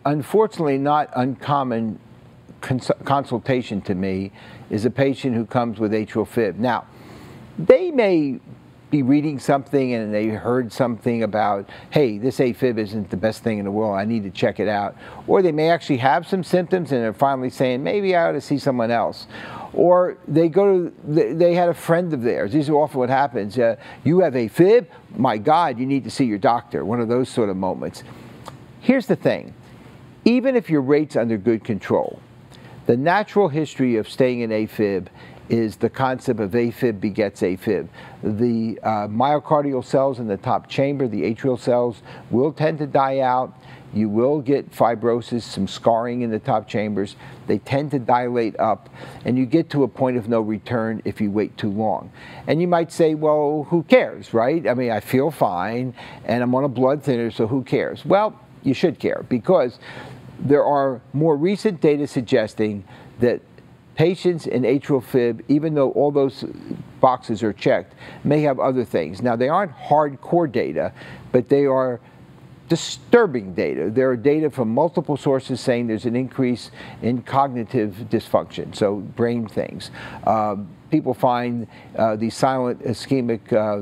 unfortunately not uncommon consultation to me is a patient who comes with atrial fib. Now, they may be reading something and they heard something about, hey, this AFib isn't the best thing in the world, I need to check it out. Or they may actually have some symptoms and are finally saying, maybe I ought to see someone else. Or they they had a friend of theirs. These are often what happens. You have AFib? My God, you need to see your doctor. One of those sort of moments. Here's the thing. Even if your rate's under good control, the natural history of staying in AFib is the concept of AFib begets AFib. The myocardial cells in the top chamber, the atrial cells, will tend to die out. You will get fibrosis, some scarring in the top chambers. They tend to dilate up, and you get to a point of no return if you wait too long. And you might say, well, who cares, right? I mean, I feel fine, and I'm on a blood thinner, so who cares? Well, you should care, because there are more recent data suggesting that patients in atrial fib, even though all those boxes are checked, may have other things. Now, they aren't hardcore data, but they are disturbing data. There are data from multiple sources saying there's an increase in cognitive dysfunction, so brain things. People find these silent ischemic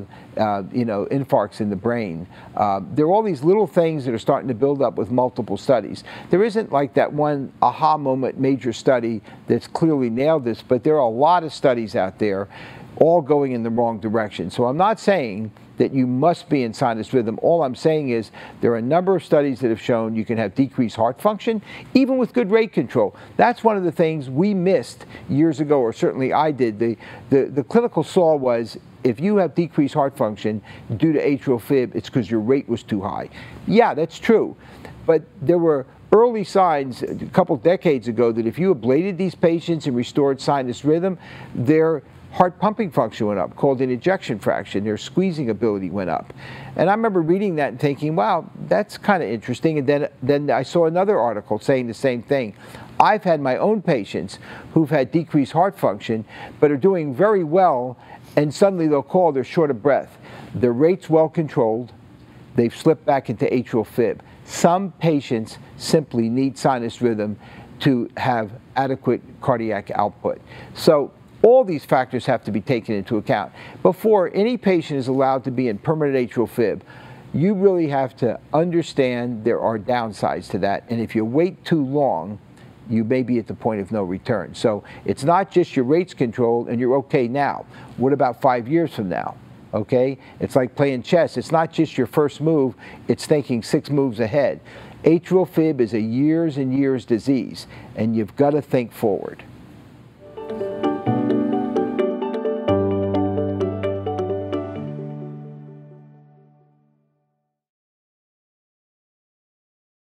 infarcts in the brain. There are all these little things that are starting to build up with multiple studies. There isn't like that one aha moment major study that's clearly nailed this, but there are a lot of studies out there all going in the wrong direction. So I'm not saying that you must be in sinus rhythm. All I'm saying is there are a number of studies that have shown you can have decreased heart function, even with good rate control. That's one of the things we missed years ago, or certainly I did. The clinical saw was, if you have decreased heart function due to atrial fib, it's because your rate was too high. Yeah, that's true. But there were early signs a couple decades ago that if you ablated these patients and restored sinus rhythm, their heart pumping function went up, called an ejection fraction. Their squeezing ability went up. And I remember reading that and thinking, wow, that's kind of interesting. And then I saw another article saying the same thing. I've had my own patients who've had decreased heart function, but are doing very well, and suddenly they'll call, they're short of breath. Their rate's well controlled. They've slipped back into atrial fib. Some patients simply need sinus rhythm to have adequate cardiac output. So all these factors have to be taken into account. Before any patient is allowed to be in permanent atrial fib, you really have to understand there are downsides to that. And if you wait too long, you may be at the point of no return. So it's not just your rates controlled and you're okay now. What about 5 years from now? Okay? It's like playing chess. It's not just your first move, it's thinking 6 moves ahead. Atrial fib is a years and years disease, and you've got to think forward.